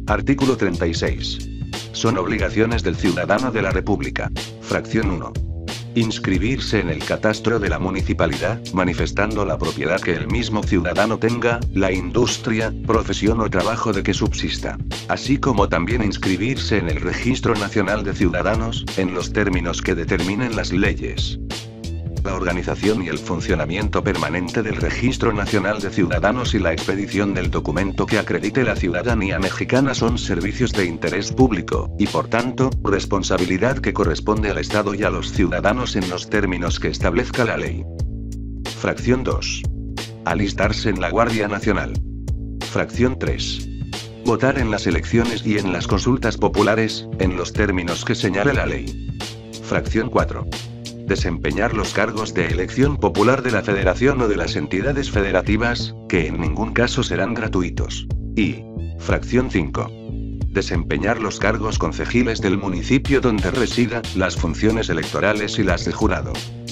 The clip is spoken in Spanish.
Artículo 36. Son obligaciones del ciudadano de la República. Fracción 1. Inscribirse en el catastro de la municipalidad, manifestando la propiedad que el mismo ciudadano tenga, la industria, profesión o trabajo de que subsista. Así como también inscribirse en el Registro Nacional de Ciudadanos, en los términos que determinen las leyes. La organización y el funcionamiento permanente del Registro Nacional de Ciudadanos y la expedición del documento que acredite la ciudadanía mexicana son servicios de interés público, y por tanto, responsabilidad que corresponde al Estado y a los ciudadanos en los términos que establezca la ley. Fracción 2. Alistarse en la Guardia Nacional. Fracción 3. Votar en las elecciones y en las consultas populares, en los términos que señale la ley. Fracción 4. Desempeñar los cargos de elección popular de la Federación o de las entidades federativas, que en ningún caso serán gratuitos. Y, fracción 5. Desempeñar los cargos concejiles del municipio donde resida, las funciones electorales y las de jurado.